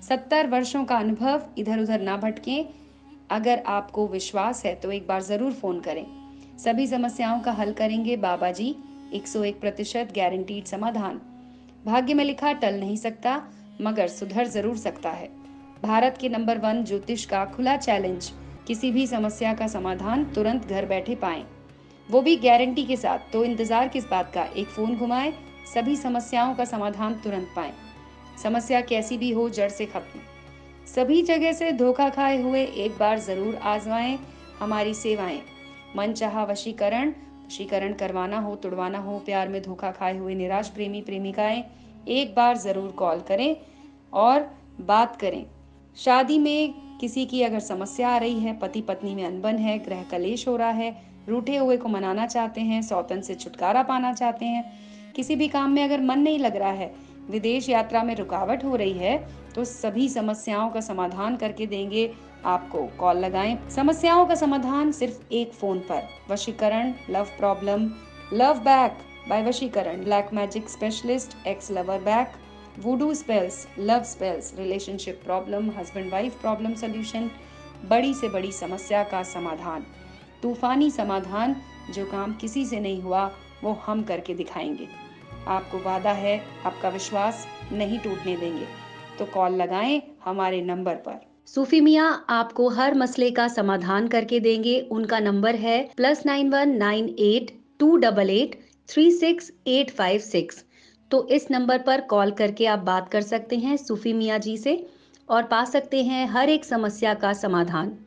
70 वर्षों का अनुभव, इधर उधर ना भटकें। अगर आपको विश्वास है तो एक बार जरूर फोन करें। सभी समस्याओं का हल करेंगे बाबा जी। 101% गारंटीड समाधान। भाग्य में लिखा टल नहीं सकता, मगर सुधर जरूर सकता है। भारत के नंबर 1 ज्योतिष का खुला चैलेंज। किसी भी समस्या का समाधान तुरंत घर बैठे पाएं, वो भी गारंटी के साथ। तो इंतजार किस बात का, एक फोन घुमाएं, सभी समस्याओं का समाधान तुरंत पाएं। समस्या कैसी भी हो, जड़ से खत्म। सभी जगह से धोखा खाए हुए एक बार जरूर आजमाएं हमारी सेवाएं। मनचाहा वशीकरण, वशीकरण करवाना हो, तुड़वाना हो, प्यार में धोखा खाए हुए निराश प्रेमी प्रेमिकाएं, एक बार जरूर कॉल करें और बात करें। शादी में किसी की अगर समस्या आ रही है, पति पत्नी में अनबन है, ग्रह कलेश हो रहा है, रूठे हुए को मनाना चाहते हैं, सौतन से छुटकारा पाना चाहते हैं, किसी भी काम में अगर मन नहीं लग रहा है, विदेश यात्रा में रुकावट हो रही है, तो सभी समस्याओं का समाधान करके देंगे आपको। कॉल लगाएं। समस्याओं का समाधान सिर्फ एक फोन पर। वशीकरण, love problem, love back by वशीकरण, black magic specialist, ex lover back, voodoo spells, love spells, relationship problem, husband wife problem solution, बड़ी से बड़ी समस्या का समाधान, तूफानी समाधान। जो काम किसी से नहीं हुआ वो हम करके दिखाएंगे। आपको वादा है, आपका विश्वास नहीं टूटने देंगे। तो कॉल लगाएं हमारे नंबर पर। सूफी मियाँ आपको हर मसले का समाधान करके देंगे। उनका नंबर है +919828836856। तो इस नंबर पर कॉल करके आप बात कर सकते हैं सूफी मियाँ जी से और पा सकते हैं हर एक समस्या का समाधान।